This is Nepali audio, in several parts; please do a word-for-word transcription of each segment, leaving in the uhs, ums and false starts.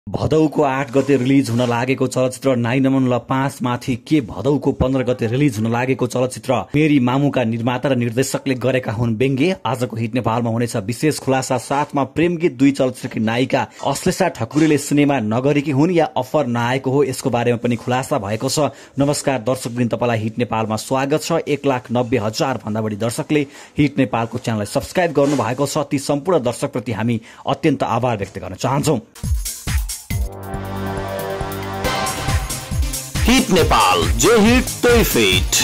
भदौको आठ गते रिलिज हुन लागेको चलचित्र नाइनमन ल पाँच माथि के भदौको पन्ध्र गते रिलिज हुन लागेको चलचित्र मेरी मामुका निर्माता र निर्देशकले गरेका हुन् व्यङ्ग्य। आजको हिट नेपालमा हुनेछ विशेष खुलासा, साथमा प्रेम गीत दुई चलचित्रकी नायिका अश्लेषा ठकुरीले सिनेमा नगरेकी हुन् या अफर नआएको हो, यसको बारेमा पनि खुलासा भएको छ। नमस्कार दर्शकवृन्द, तपाईलाई हिट नेपालमा स्वागत छ। एक लाख नब्बे हजार भन्दा बढी दर्शकले हिट नेपालको च्यानललाई सब्स्क्राइब गर्नु भएको छ। ती सम्पूर्ण दर्शकप्रति हामी अत्यन्त आभार व्यक्त गर्न चाहन्छौं। हिट नेपाल, जो हिट तोय फिट।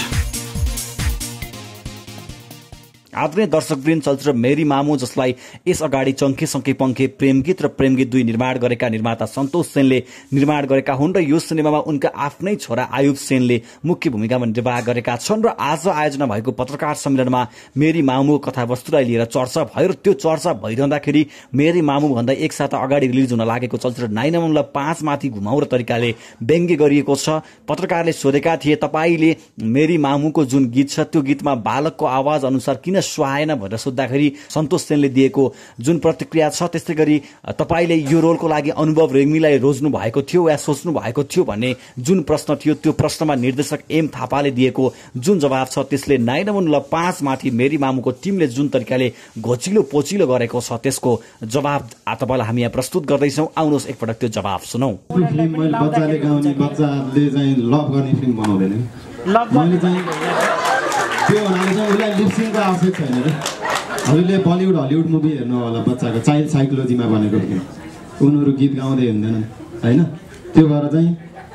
आदरणीय दर्शकवृन्द, चलचित्र मेरी मामु जसलाई यस अगाडि चङ्खे सङ्खे पंखे प्रेम गीत र प्रेम गीत दुई निर्माण गरेका निर्माता सन्तोष सेनले निर्माण गरेका हुन् र यो सिनेमामा उनका आफ्नै छोरा आयुब सेनले मुख्य भूमिकामा निर्वाह गरेका छन्। र आज आयोजना भएको पत्रकार सम्मेलनमा मेरी मामुको कथावस्तुलाई लिएर चर्चा भयो र त्यो चर्चा भइरहँदाखेरि मेरी मामु भन्दा एक साता अगाडि रिलिज हुन लागेको चलचित्र नाइनमनलाई पाँच माथि घुमाउरो तरिकाले व्यङ्ग्य गरिएको छ। पत्रकारले सोधेका थिए, तपाईले मेरी मामुको जुन गीत छ त्यो गीतमा बालकको आवाज अनुसार किन सुहाएन भनेर सोद्धाखेरि सन्तोष सेनले दिएको जुन प्रतिक्रिया छ, त्यस्तै गरी तपाईले यो रोलको लागि अनुभव रेग्मीलाई रोज्नु भएको थियो या सोच्नु भएको थियो भन्ने जुन प्रश्न थियो, त्यो प्रश्नमा निर्देशक एम थापाले दिएको जुन जवाब छ त्यसले नाइनमन ल पाँच माथि मेरी मामुको टिमले जुन तरिकाले घोचिलो पोचिलो गरेको छ त्यसको जवाब तपाईलाई हामी यहाँ प्रस्तुत गर्दैछौँ। आउनुहोस् एकपटक त्यो जवाब सुनौ। बच्चाले गाउने, बच्चाले चाहिँ लभ गर्ने फिल्म बनाउँदैन, मैले चाहिँ त्यो हुनाले चाहिँ उसलाई लिप्सिङको आवश्यक छैन रहरूले बलिउड हलिउड मुभी हेर्नु होला, बच्चाको चाइल्ड साइकोलोजीमा भनेको फिल्म उनीहरू गीत गाउँदै हिँड्दैनन् होइन। त्यो भएर चाहिँ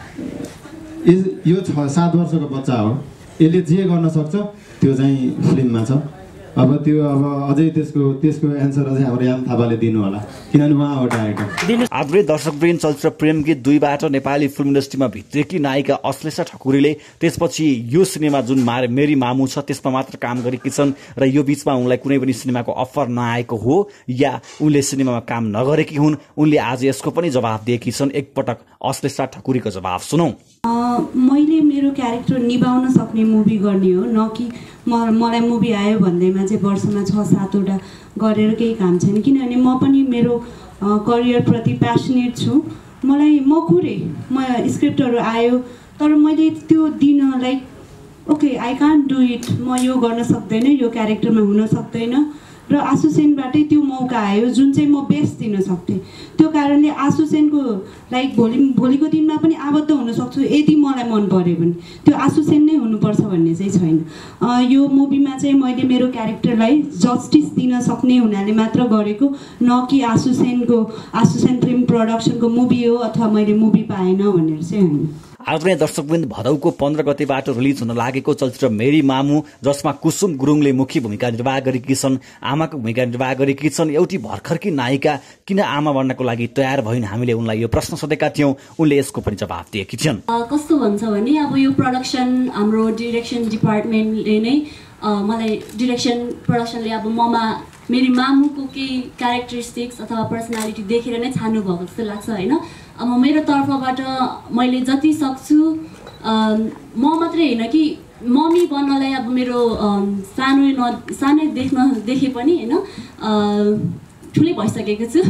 यो छ सात वर्षको बच्चा हो, यसले जे गर्न सक्छ त्यो चाहिँ फिल्ममा छ। अब त्यो अब अझै त्यसको त्यसको एन्सर अझै हाम्रो याम थापाले दिनु होला, किनभने उहाँबाट आएको। आदरणीय दर्शकवृन्द, चलचित्र प्रेम गीत दुईबाट नेपाली फिल्म इन्डस्ट्रीमा भित्रेकी नायिका अश्लेषा ठकुरीले त्यसपछि यो सिनेमा जुन मेरी मामु छ त्यसमा मात्र काम गरेकी छन् र यो बीचमा उनलाई कुनै पनि सिनेमाको अफर नआएको हो या उनले सिनेमामा काम नगरेकी हुन्। उनले आज यसको पनि जवाब दिएकी छन्। एकपटक अश्लेषा ठकुरीको जवाब सुनौ। मैले मेरो क्यारेक्टर निभाउन सक्ने मुभी गर्ने हो, न कि मलाई मुभी आयो भन्दैमा चाहिँ वर्षमा छ सातवटा गरेर केही काम छैन। किनभने म पनि मेरो करियरप्रति प्यासनेट छु। मलाई म कुरे म स्क्रिप्टहरू आयो तर मैले त्यो दिन like okay I can't do it, म यो गर्न सक्दैन, यो क्यारेक्टरमा हुन सक्दैन र आशुसेनबाटै त्यो मौका आयो जुन चाहिँ म बेस्ट दिन सक्थेँ। त्यो कारणले आशुसेनको लाइक भोलि भोलिको दिनमा पनि आबद्ध हुन सक्छु यदि मलाई मन पऱ्यो भने। त्यो आशुसेन नै हुनुपर्छ भन्ने चाहिँ छैन। यो मुभीमा चाहिँ मैले मेरो क्यारेक्टरलाई जस्टिस दिन सक्ने हुनाले मात्र गरेको, न कि आशुसेनको आशुसेन फिल्म प्रोडक्सनको मुभी हो अथवा मैले मुभी पाएन भनेर चाहिँ होइन। आदरणीय दर्शकवृन्द, भदौको पन्ध्र गतेबाट रिलिज हुन लागेको चलचित्र मेरी मामु जसमा कुसुम गुरुङले मुख्य भूमिका निर्वाह गरेकी छन्, आमाको भूमिका निर्वाह गरेकी छन्। एउटी भर्खरकी नायिका किन आमा बन्नको लागि तयार भइन्, हामीले उनलाई यो प्रश्न सोधेका थियौं। उनले यसको पनि जवाब दिएकी छिन्। कस्तो भन्छ भने अब यो प्रोडक्सन हाम्रो डिरेक्सन डिपार्टमेन्टले नै मलाई डिरेक्सन प्रोडक्सनले अब ममा मेरी मामुको केही क्यारेक्टरिस्टिक्स अथवा पर्सनालिटी देखेर नै छान्नु भएको जस्तो लाग्छ होइन। अब मेरो तर्फबाट मैले जति सक्छु, म मात्रै होइन कि मम्मी बन्नलाई अब मेरो सानो न सानै देख्न देखे पनि होइन ठुलै भइसकेको छु।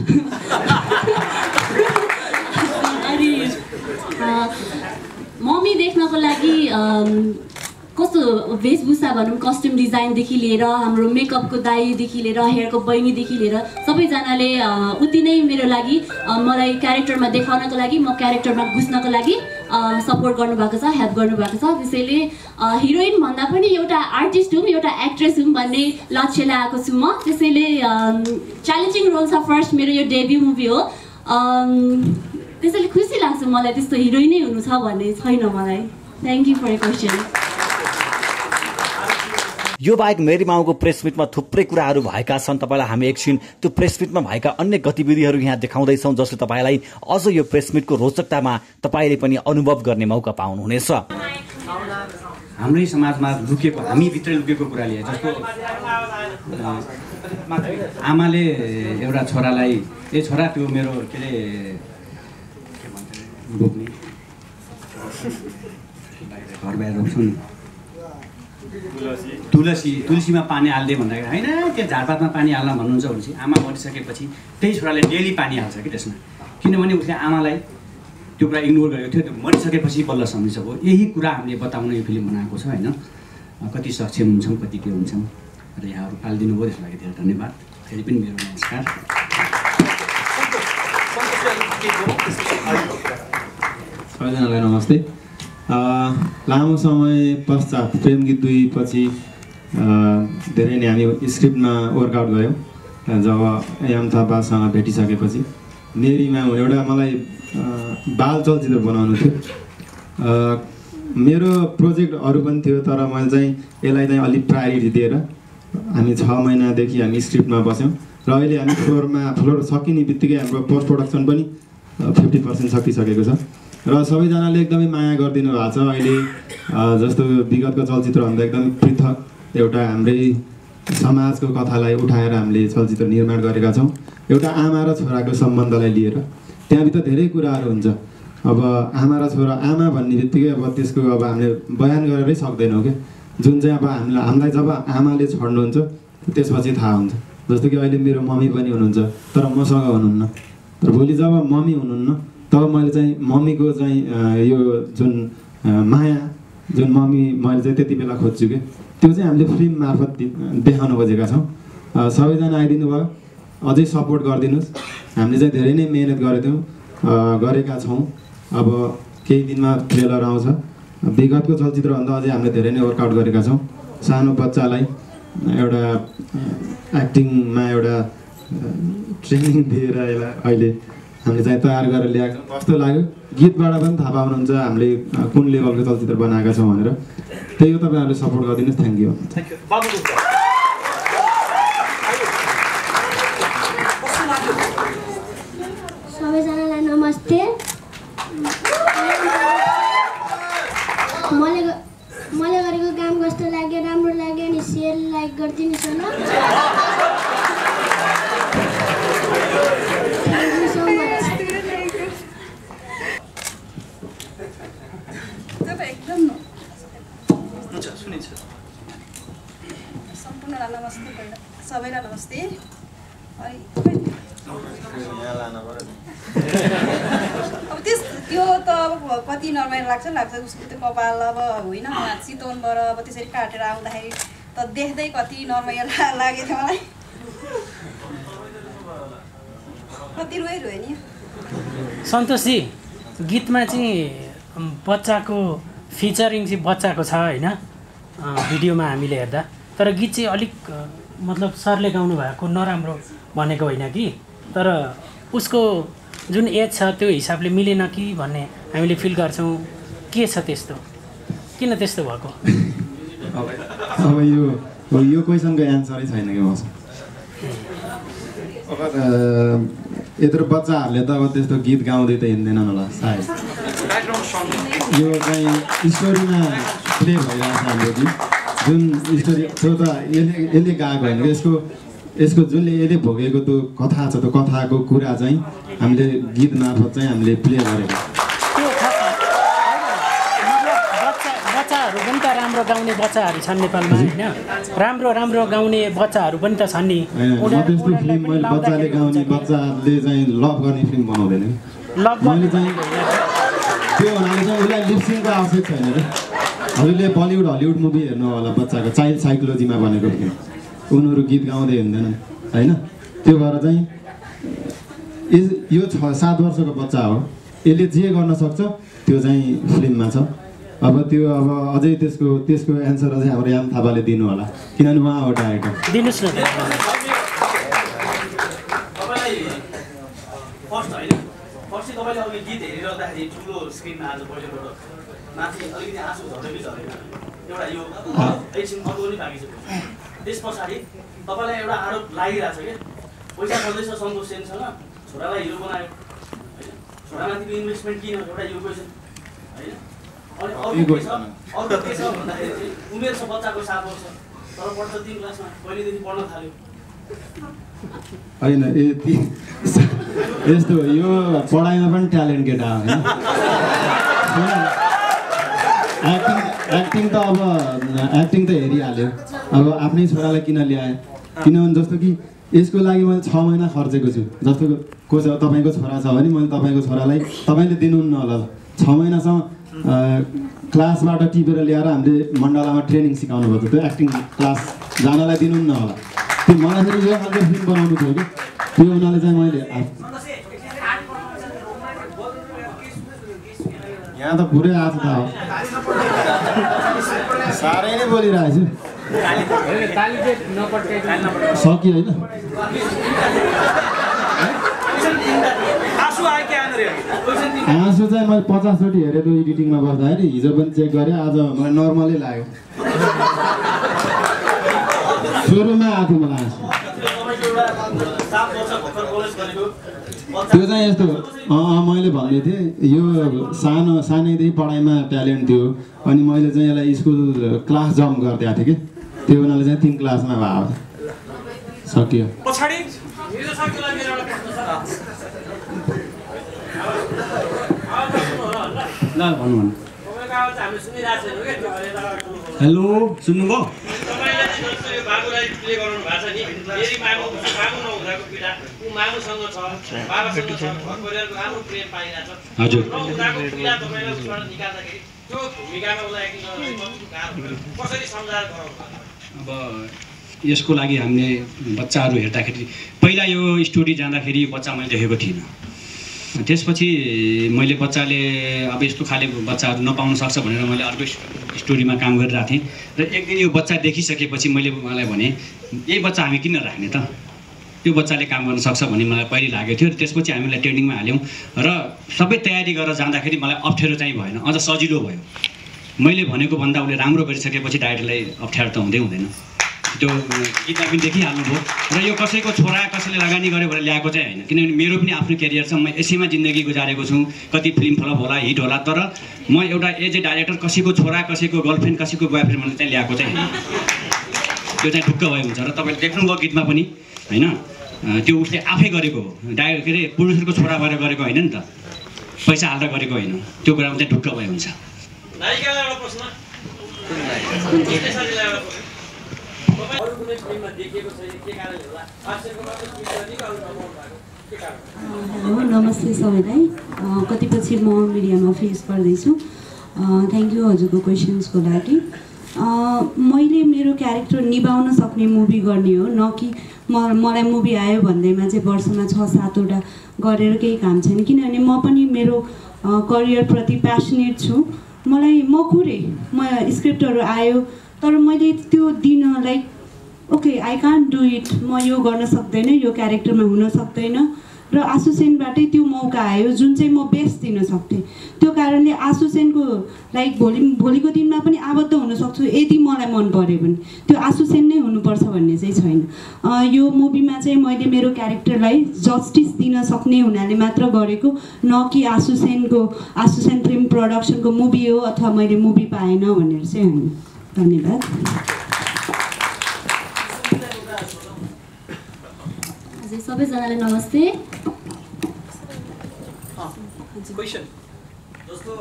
अनि मम्मी देख्नको लागि कस्तो वेशभूषा भनौँ, कस्ट्युम डिजाइनदेखि लिएर हाम्रो मेकअपको दाईदेखि लिएर हेयरको बहिनीदेखि लिएर सबैजनाले उति नै मेरो लागि मलाई क्यारेक्टरमा देखाउनको लागि, म क्यारेक्टरमा घुस्नको लागि सपोर्ट गर्नुभएको छ, हेल्प गर्नुभएको छ। त्यसैले हिरोइन भन्दा पनि एउटा आर्टिस्ट हुँ, एउटा एक्ट्रेस हुँ भन्ने लक्ष्यले आएको छु म। त्यसैले च्यालेन्जिङ रोल छ, फर्स्ट मेरो यो डेब्यू मुभी हो। त्यसैले खुसी लाग्छ मलाई, त्यस्तो हिरोइनै हुनु छ भन्ने छैन मलाई। Thank you for your question. यो बाहेक मेरी मामुको प्रेस मिटमा थुप्रै कुराहरू भएका छन्। तपाईँलाई हामी एकछिन त्यो प्रेस मिटमा भएका अन्य गतिविधिहरू यहाँ देखाउँदैछौँ, जसले तपाईँलाई अझ यो प्रेस मिटको रोचकतामा तपाईँले पनि अनुभव गर्ने मौका पाउनुहुनेछ। हाम्रै समाजमा लुकेको, हामीभित्रै लुकेको कुरा लिए, जस्तो आमाले एउटा छोरालाई ए छोरा त्यो मेरो के अरे बोक्ने घर बाहिर रोप्छु नि तुलसी तुलसीमा पानी हाल्दै भन्दाखेरि होइन त्यो झारपातमा पानी हाल्न भन्नुहुन्छ भनेपछि आमा मरिसकेपछि त्यही छोराले डेली पानी हाल्छ कि त्यसमा। किनभने उसले आमालाई त्यो कुरा इग्नोर गरेको थियो, त्यो मरिसकेपछि बल्ल सम्झिसक्यो। यही कुरा हामीले बताउन यो फिल्म बनाएको छ होइन। कति सक्षम हुन्छौँ, कति के हुन्छौँ र यहाँहरू पालिदिनु भयो, त्यसको लागि धेरै धन्यवाद। फेरि पनि मेरो नमस्कार। सबैजनालाई नमस्ते। लामो समय पश्चात प्रेम गीत दुई पछि धेरै नै हामी स्क्रिप्टमा वर्कआउट गयौँ। जब एम थापासँग भेटिसकेपछि मेरीमा एउटा मलाई बाल चलचित्र बनाउनु थियो। मेरो प्रोजेक्ट अरू पनि थियो, तर मैले चाहिँ यसलाई चाहिँ अलिक प्रायोरिटी दिएर हामी छ महिनादेखि हामी स्क्रिप्टमा बस्यौँ र अहिले हामी फ्लोरमा फ्लोर सकिने बित्तिकै हाम्रो पोस्ट प्रोडक्सन पनि फिफ्टी पर्सेन्ट सकिसकेको छ र सबैजनाले एकदमै माया गरिदिनु भएको छ। अहिले जस्तो विगतको चलचित्रभन्दा एकदमै पृथक एउटा हाम्रै समाजको कथालाई उठाएर हामीले चलचित्र निर्माण गरेका छौँ। एउटा आमा र छोराको सम्बन्धलाई लिएर त्यहाँभित्र धेरै कुराहरू हुन्छ। अब आमा र छोरा, आमा भन्ने बित्तिकै अब त्यसको अब हामीले बयान गरेरै सक्दैनौँ क्या। जुन चाहिँ अब हामीलाई हामीलाई जब आमाले छोड्नुहुन्छ त्यसपछि थाहा हुन्छ। जस्तो कि अहिले मेरो मम्मी पनि हुनुहुन्छ तर मसँग हुनुहुन्न, तर भोलि जब मम्मी हुनुहुन्न तब मैले चाहिँ मम्मीको चाहिँ यो जुन माया जुन मम्मी मैले चाहिँ त्यति बेला खोज्छु कि त्यो चाहिँ हामीले फिल्म मार्फत देखाउन खोजेका छौँ। सबैजना आइदिनु भयो, अझै सपोर्ट गरिदिनुहोस्। हामीले चाहिँ धेरै नै मेहनत गरेथ्यौँ गरेका छौँ। अब केही दिनमा ट्रेलर आउँछ। विगतको चलचित्रभन्दा अझै हामीले धेरै नै वर्कआउट गरेका छौँ। सानो बच्चालाई एउटा एक्टिङमा एउटा ट्रेनिङ दिएर यसलाई अहिले हामीले चाहिँ तयार गरेर ल्याएको छौँ। कस्तो लाग्यो? गीतबाट पनि थाहा पाउनुहुन्छ हामीले कुन लेभलको चलचित्र बनाएका छौँ भनेर। त्यही हो, तपाईँहरूले सपोर्ट गरिदिनुहोस्। Thank you. सबैजनालाई नमस्ते। मैले मैले गरेको काम कस्तो लाग्यो, राम्रो लाग्यो अनि सेयर लाइक गरिदिनुहोस् न। Thank you so much. एकदम सम्पूर्णलाई नमस्ते, सबैलाई नमस्ते। अब त्यस त्यो त अब कति नर्माइलो लाग्छ लाग्छ उसको त्यो कपाल अब होइन चितवनबाट अब त्यसरी काटेर आउँदाखेरि त देख्दै कति नर्माइलो लागेको थियो मलाई। कति रोइ रोयो नि। सन्तोषजी, गीतमा चाहिँ बच्चाको फिचरिङ चाहिँ बच्चाको छ होइन भिडियोमा हामीले हेर्दा, तर गीत चाहिँ अलिक मतलब सरले गाउनु भएको नराम्रो भनेको होइन कि, तर उसको जुन एज छ त्यो हिसाबले मिलेन कि भन्ने हामीले फिल गर्छौँ। के छ त्यस्तो, किन त्यस्तो भएको? अब यो यो क्वेसनको एन्सरै छैन कि मसँग। अब यत्रो बच्चाहरूले त अब त्यस्तो गीत गाउँदै त हिँड्दैनन् होला सायद। यो चाहिँ स्टोरीमा प्ले भइरहेको छ हाम्रो गीत। जुन स्टोरी त्यो त यसले यसले गाएको होइन, यसको यसको जुनले यसले भोगेको त्यो कथा छ, त्यो कथाको कुरा चाहिँ हामीले गीत मार्फत चाहिँ हामीले प्ले गरेको। बच्चाहरू पनि त राम्रो गाउने बच्चाहरू छन् नेपालमा होइन, राम्रो राम्रो गाउने बच्चाहरू पनि त छन् नि। त्यस्तो फिल्म मैले बच्चाले गाउने, बच्चाले चाहिँ लभ गर्ने फिल्म बनाउँदैन। मैले चाहिँ त्यो हुनाले चाहिँ उसलाई लिप्सिङको आवश्यक छैन अरे। हजुरले बलिउड हलिउड मुभी हेर्नु होला, बच्चाको चाइल्ड साइकोलोजीमा बनेको फिल्म, उनीहरू गीत गाउँदै हिँड्दैनन् होइन। त्यो भएर चाहिँ यो छ सात वर्षको बच्चा हो, यसले जे गर्न सक्छ त्यो चाहिँ फिल्ममा छ। अब त्यो अब अझै त्यसको त्यसको एन्सर अझै हाम्रो याम थापाले दिनु होला, किनभने उहाँबाट आएको। दिनुहोस् न। फर्स्ट तपाईँले अघि गीत हेरिरहँदाखेरि ठुलो स्क्रिनमा आज पहिलोपल्ट माथि अलिकति आँसु झर्दै कि झरेन एउटा यो एकछिन अर्को पनि बाँकी छ। त्यस पछाडि तपाईँलाई एउटा आरोप लागिरहेको छ कि पैसा पर्दैछ सन्तोष सेनसँग, छोरालाई हिरो बनायो होइन, छोरामाथिको इन्भेस्टमेन्ट किन, एउटा यो क्वेसन होइन। अनि अर्को के छ अर्को के छ भन्दाखेरि चाहिँ उमेर छ बच्चाको सात वर्ष, तर पढ्छ तिन क्लासमा, पहिलेदेखि पढ्न थाल्यो होइन। यति यस्तो यो पढाइमा पनि ट्यालेन्ट केटा हो होइन। एक्टिङ एक्टिङ त अब एक्टिङ त हेरिहाल्यो। अब आफ्नै छोरालाई किन ल्याएँ, किनभने जस्तो कि यसको लागि मैले छ महिना खर्चेको छु। जस्तो को छ तपाईँको छोरा छ भने मैले तपाईँको छोरालाई तपाईँले दिनुहुन्न होला छ महिनासम्म क्लासबाट टिपेर ल्याएर हामीले मण्डलामा ट्रेनिङ सिकाउनु भएको त्यो एक्टिङ क्लास जानलाई दिनुहुन्न होला त्यो मलाई फेरि यो खालको फिल्म बनाउनु थियो कि त्यो हुनाले चाहिँ मैले यहाँ त पुरै आएको छ साह्रै नै बोलिरहेको छु सक्यो होइन आँसु चाहिँ मैले पचासचोटि हेरेको एडिटिङमा बस्दाखेरि हिजो पनि चेक गरेँ आज मलाई नर्मलै लाग्यो सुरुमा आएको थियो मलाई आँसु त्यो चाहिँ यस्तो मैले भन्दै थिएँ यो सानो सानैदेखि पढाइमा ट्यालेन्ट थियो अनि मैले चाहिँ यसलाई स्कुल क्लास जम्प गरिदिएको थिएँ कि त्यो हुनाले चाहिँ तिन क्लासमा भयो सक्यो हेलो सुन्नुभयो हजुर अब यसको लागि हामीले बच्चाहरू हेर्दाखेरि पहिला यो स्टोरी जाँदाखेरि बच्चा मैले देखेको थिइनँ त्यसपछि मैले बच्चाले अब यस्तो खाले बच्चाहरू नपाउन सक्छ भनेर मैले अर्को स्टोरीमा काम गरिरहेको थिएँ र एक दिन यो बच्चा देखिसकेपछि मैले मलाई भने यही बच्चा हामी किन राख्ने त यो बच्चाले काम गर्न सक्छ भन्ने मलाई पहिले लागेको थियो र त्यसपछि हामीलाई ट्रेनिङमा हाल्यौँ र सबै तयारी गरेर जाँदाखेरि मलाई अप्ठ्यारो चाहिँ भएन अझ सजिलो भयो मैले भनेको भन्दा उसले राम्रो गरिसकेपछि डाइरेक्टरलाई अप्ठ्यारो त हुँदै हुँदैन त्यो गीतमा पनि देखिहाल्नुभयो र यो कसैको छोरा कसैले लगानी गरेर भनेर ल्याएको चाहिँ होइन किनभने मेरो पनि आफ्नो क्यारियर छ म यसैमा जिन्दगी गुजारेको छु कति फिल्म फ्लप होला हिट होला तर म एउटा एज ए डाइरेक्टर कसैको छोरा कसैको गर्लफ्रेन्ड कसैको बोयफ्रेन्ड भनेर चाहिँ ल्याएको चाहिँ होइन त्यो चाहिँ ढुक्क भयो हुन्छ र तपाईँले देख्नुभयो गीतमा पनि होइन त्यो उसले आफै गरेको हो डाइ के अरे पुरुषहरूको छोरा भएर गरेको होइन नि त पैसा हाल्दा गरेको होइन त्यो कुरामा चाहिँ ढुक्क भयो हुन्छ हेलो नमस्ते सबैलाई कतिपछि म मिडियामा फेस गर्दैछु थ्याङ्क यू हजुरको क्वेसन्सको लागि मैले मेरो क्यारेक्टर निभाउन सक्ने मुभी गर्ने हो न कि म मलाई मुभी आयो भन्दैमा चाहिँ वर्षमा छ सातवटा गरेर केही काम छैन किनभने म पनि मेरो करियरप्रति प्यासनेट छु मलाई म कुरेँ म स्क्रिप्टहरू आयो तर मैले त्यो दिन like okay I can't do it म यो गर्न सक्दैन यो क्यारेक्टरमा हुन सक्दैन र आशुसेनबाटै त्यो मौका आयो जुन चाहिँ म बेस्ट दिन सक्थेँ त्यो कारणले आशुसेनको लाइक भोलि भोलिको दिनमा पनि आबद्ध हुन सक्छु यदि मलाई मन पऱ्यो भने त्यो आशुसेन नै हुनुपर्छ भन्ने चाहिँ छैन यो मुभीमा चाहिँ मैले मेरो क्यारेक्टरलाई जस्टिस दिन सक्ने हुनाले मात्र गरेको न कि आशुसेनको आशुसेन फिल्म प्रडक्सनको मुभी हो अथवा मैले मुभी पाएन भनेर चाहिँ होइन धन्यवाद सबैजनालाई नमस्ते क्वेसन जस्तो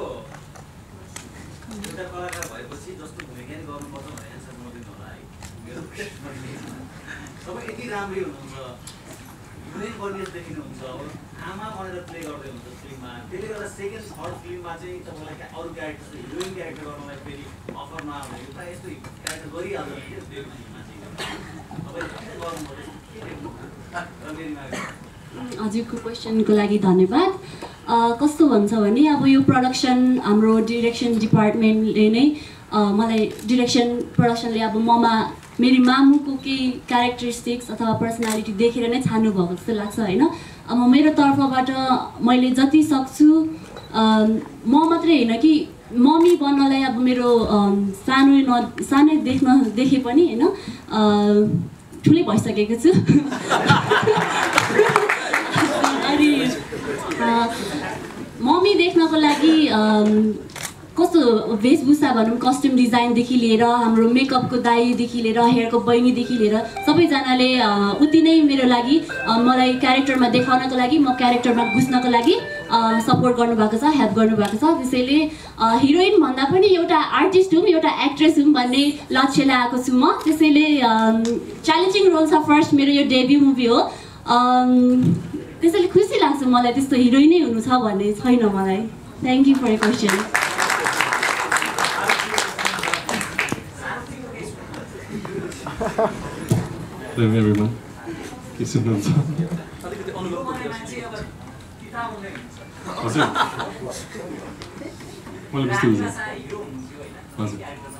एउटा कलाकार भएपछि जस्तो भूमिका नै गर्नुपर्छ भन्ने एन्सर नदिनु होला है मेरो तपाईँ यति राम्रै हुनुहुन्छ कुनै पर्नेस देखिनुहुन्छ आमा भनेर प्ले गर्दै हुन्छ फिल्ममा त्यसले गर्दा सेकेन्ड थर्ड फिल्ममा चाहिँ तपाईँलाई अरू क्यारेक्टर हिरोइन क्यारेक्टर गर्नलाई फेरि अफर नआउने प्रायः यस्तो क्यारेक्टर गरिहाल्छ देवजीमा चाहिँ तपाईँले के गर्नुपर्छ हजुरको क्वेसनको लागि धन्यवाद कस्तो भन्छ भने अब यो प्रडक्सन हाम्रो डिरेक्सन डिपार्टमेन्टले नै मलाई डिरेक्सन प्रडक्सनले अब ममा मेरो मामुको केही क्यारेक्टरिस्टिक्स अथवा पर्सनालिटी देखेर नै छान्नु भएको जस्तो लाग्छ होइन अब मेरो तर्फबाट मैले जति सक्छु म मात्रै होइन कि मम्मी बन्नलाई अब मेरो सानो न सानै देख्न देखे पनि होइन ठुलै भइसकेको छु अनि मम्मी देख्नको लागि कस्तो वेशभूषा भनौँ कस्ट्युम डिजाइनदेखि लिएर हाम्रो मेकअपको दाईदेखि लिएर हेयरको बहिनीदेखि लिएर सबैजनाले उति नै मेरो लागि मलाई क्यारेक्टरमा देखाउनको लागि म क्यारेक्टरमा घुस्नको लागि सपोर्ट गर्नुभएको छ हेल्प गर्नुभएको छ त्यसैले हिरोइन भन्दा पनि एउटा आर्टिस्ट हुँ एउटा एक्ट्रेस हुँ भन्ने लक्ष्यले आएको छु म त्यसैले च्यालेन्जिङ रोल छ फर्स्ट मेरो यो डेब्यू मुभी हो त्यसैले खुसी लाग्छ मलाई त्यस्तो हिरोइनै हुनु छ भन्ने छैन मलाई। Thank you for your question. Hello everyone. के सुन्नुहुन्छ? हजुर मलाई बुझ्दै बुझ्दै हजुर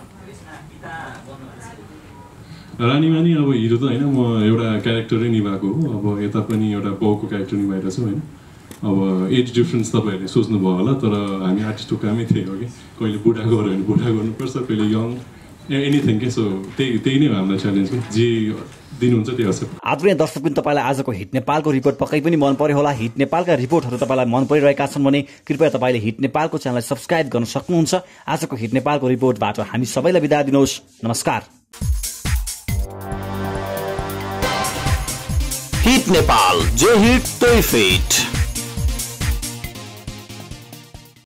रानीमा नि अब हिरो त होइन, म एउटा क्यारेक्टरै निभाएको हो। अब यता पनि एउटा बाउको क्यारेक्टर निभाइरहेको छु होइन। अब एज डिफ्रेन्स तपाईँहरूले सोच्नुभयो होला, तर हामी आर्टिस्टको कामै थिएँ हो कि कहिले बुढा गऱ्यो भने बुढा गर्नुपर्छ, कहिले यङ एनिथिङ के। सो त्यही त्यही नै हो हामीलाई च्यालेन्ज कि जे दिनुहुन्छ त्यही हस्। आदरणीय दर्शक पनि तपाईँलाई आजको हिट नेपालको रिपोर्ट पक्कै पनि मन पर्यो होला। हिट नेपालका रिपोर्टहरू तपाईँलाई मन परिरहेका छन् भने कृपया तपाईँले हिट नेपालको च्यानललाई सब्सक्राइब गर्न सक्नुहुन्छ। आजको हिट नेपालको रिपोर्टबाट हामी सबैलाई बिदा दिनुहोस्। नमस्कार। हिट नेपाल, जे हिट तोय फिट।